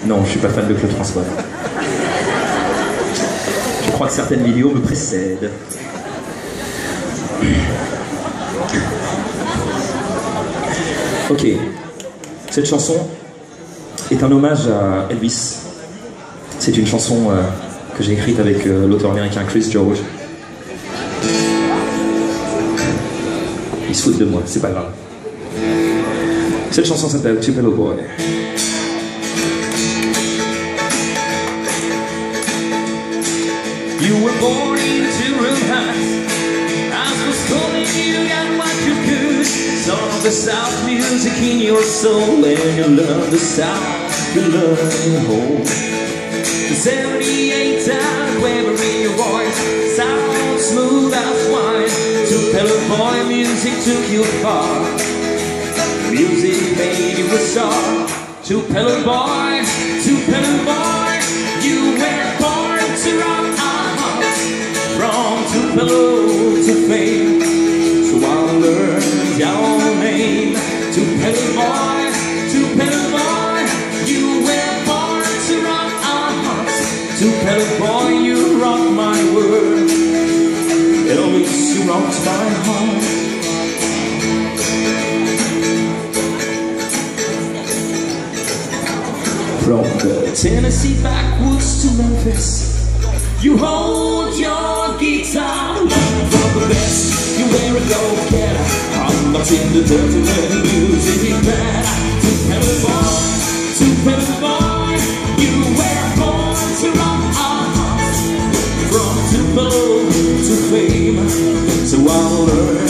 Non, je suis pas fan de Claude François. Je crois que certaines vidéos me précèdent. Ok, cette chanson est un hommage à Elvis. C'est une chanson que j'ai écrite avec l'auteur américain Chris George. Ils se foutent de moi, c'est pas grave. Cette chanson s'appelle Tupelo Boy. You were born into romance. I was calling you got what you could. Some of the South music in your soul. When you love the South, you love it home. The 78 times quavering your voice, sound smooth as wine. Tupelo Boy, music took you far. Music made you a star. Tupelo Boy, you were born to rock our hearts. From Tupelo to fame, so I'll learn your name. Tupelo Boy, you were born to rock our hearts. Tupelo Boy, you rock my world. Elvis, you rocked my heart. From the Tennessee backwoods to Memphis, you hold your guitar. From the best, you wear a go-getter. I'm not in the dirty when music is bad. Tupelo Boy, you were born to rock our hearts. From Tupelo to fame, so I'll learn